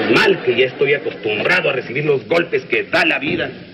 mal que ya estoy acostumbrado a recibir los golpes que da la vida.